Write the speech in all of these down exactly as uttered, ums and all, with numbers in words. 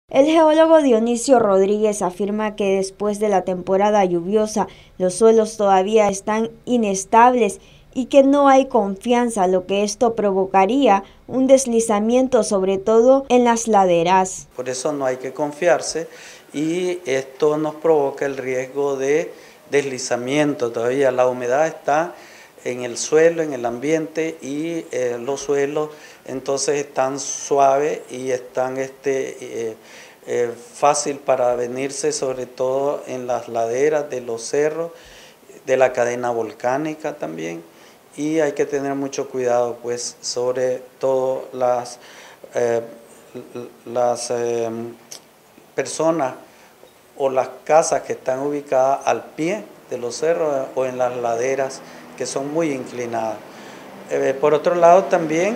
El geólogo Dionisio Rodríguez afirma que después de la temporada lluviosa los suelos todavía están inestables y que no hay confianza, lo que esto provocaría un deslizamiento, sobre todo en las laderas. Por eso no hay que confiarse y esto nos provoca el riesgo de deslizamiento. Todavía la humedad está en el suelo, en el ambiente, y eh, los suelos entonces están suaves y están este, eh, eh, fácil para venirse, sobre todo en las laderas de los cerros, de la cadena volcánica también, y hay que tener mucho cuidado pues sobre todo las, eh, las eh, personas o las casas que están ubicadas al pie de los cerros o en las laderas que son muy inclinadas. Eh, por otro lado también,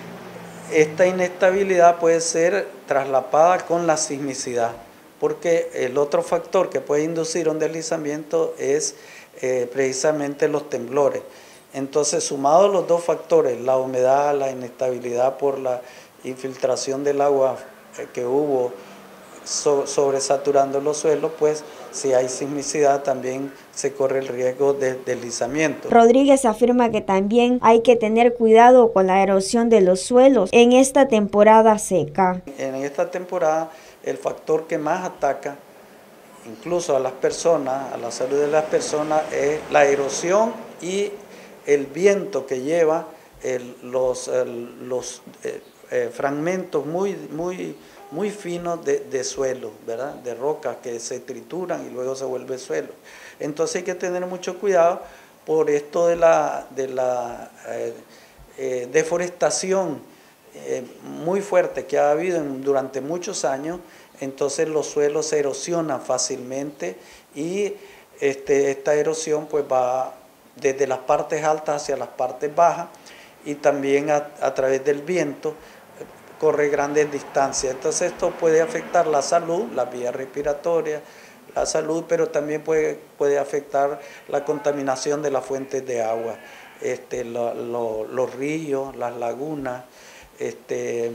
esta inestabilidad puede ser traslapada con la sismicidad, porque el otro factor que puede inducir un deslizamiento es eh, precisamente los temblores. Entonces, sumados los dos factores, la humedad, la inestabilidad por la infiltración del agua eh, que hubo so, sobresaturando los suelos, pues si hay sismicidad también se corre el riesgo de deslizamiento. Rodríguez afirma que también hay que tener cuidado con la erosión de los suelos en esta temporada seca. En esta temporada el factor que más ataca incluso a las personas, a la salud de las personas, es la erosión y el viento que lleva el, los, el, los eh, eh, fragmentos muy, muy, muy finos de, de suelo, ¿verdad? De rocas que se trituran y luego se vuelve suelo. Entonces hay que tener mucho cuidado por esto de la, de la eh, eh, deforestación eh, muy fuerte que ha habido en, durante muchos años. Entonces los suelos se erosionan fácilmente y este, esta erosión pues va desde las partes altas hacia las partes bajas, y también a, a través del viento corre grandes distancias. Entonces esto puede afectar la salud, las vías respiratorias, la salud, pero también puede, puede afectar la contaminación de las fuentes de agua, este, lo, lo, los ríos, las lagunas, este,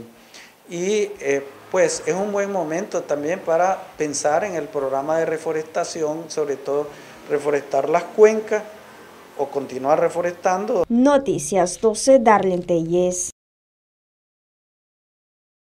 y eh, pues es un buen momento también para pensar en el programa de reforestación, sobre todo reforestar las cuencas o continuar reforestando. Noticias doce, Darlene Tellez.